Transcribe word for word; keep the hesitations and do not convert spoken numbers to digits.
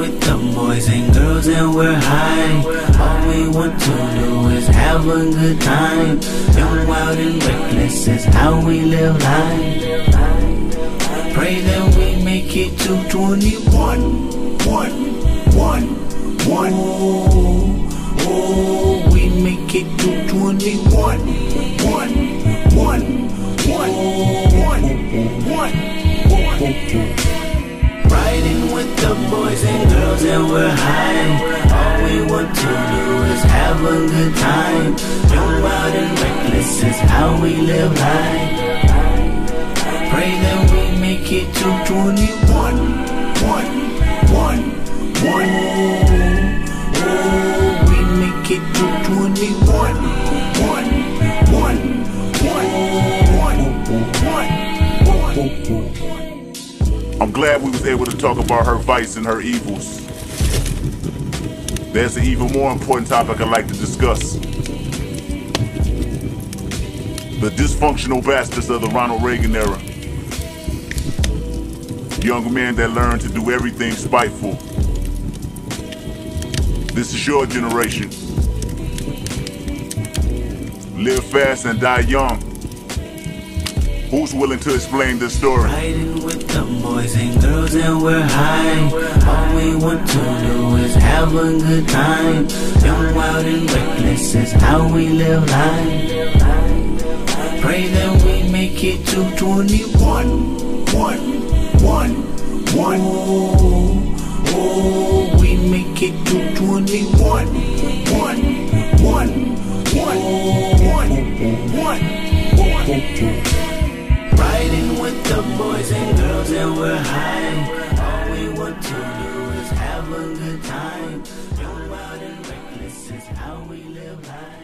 with the boys and girls and we're high. All we want to do is have a good time. Young, wild and reckless is how we live life. Pray that we make it to twenty-one. One, one, one. Oh, oh, we make it to twenty-one. One, one, one, one, one, one. Riding with the boys and girls and we're high. All we want to do is have a good time. Young, wild and reckless is how we live life. Pray that we make it to twenty-one. One, one, one. Oh, oh, we make it to twenty-one. One, one, one, one, one. I'm glad we was able to talk about her vice and her evils. There's an even more important topic I'd like to discuss. The dysfunctional bastards of the Ronald Reagan era. Young men that learn to do everything spiteful. This is your generation. Live fast and die young. Who's willing to explain this story? Riding with the boys and girls and we're high. All we want to do is have a good time. Young, wild and reckless is how we live life. Pray that we make it to twenty-one. One, one, one. Oh, oh, we make it to twenty-one. One, one, one, one, one, one. Riding with the boys and girls and we're high. All we want to do is have a good time. Young, wild and reckless is how we live life.